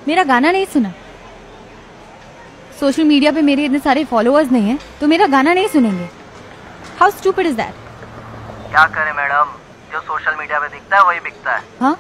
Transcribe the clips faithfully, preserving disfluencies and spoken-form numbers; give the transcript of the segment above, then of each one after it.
मेरा गाना नहीं सुना? सोशल मीडिया पे मेरे इतने सारे फॉलोअर्स नहीं हैं, तो मेरा गाना नहीं सुनेंगे? How stupid is that? क्या करे मैडम, जो सोशल मीडिया पे दिखता है वही बिकता है। हाँ?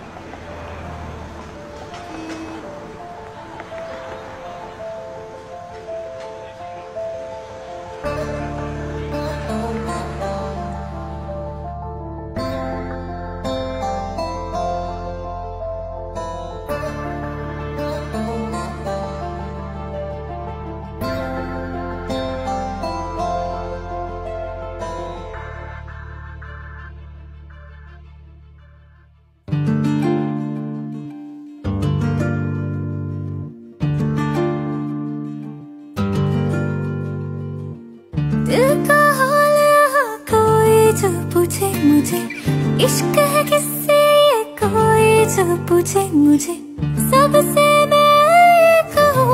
दिल का हाल यहाँ कोई जो पूछे मुझे, इश्क है किससे ये कोई जो पूछे मुझे, सबसे मैं ये कहूँ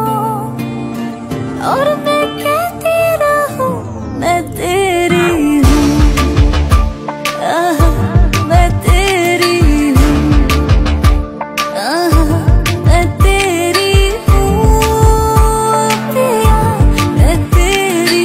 और मैं कहती रहूँ मैं तेरी हूँ, आहा मैं तेरी हूँ, आहा मैं तेरी हूँ पिया, मैं तेरी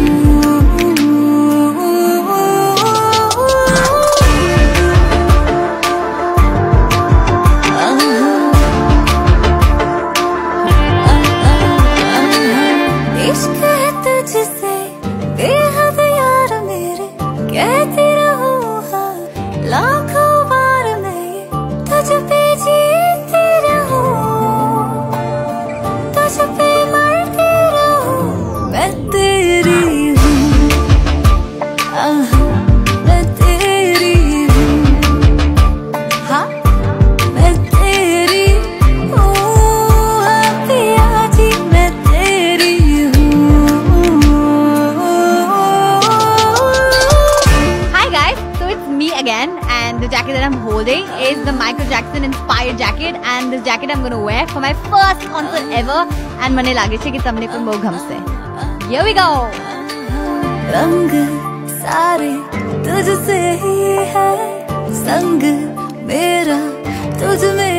इश्क है तुझसे बेहद यार मेरे, कहती रहूँ हाँ लाखों बार मैं ये तुझ पे जीती रहूँ, तुझ पे मरती रहूँ मैं तेरी हूँ, आहा मैं तेरी हूँ, हाँ मैं तेरी हूँ, हाँ पिया जी मैं तेरी Hi guys, so it's me again, and the jacket that I'm holding is the Michael Jackson inspired jacket, and this jacket I'm gonna wear for my first concert ever. And mane lage che ki tamne ko mo gham se. Here we go. रंग सारे तुझसे ही है, संग मेरा तुझ में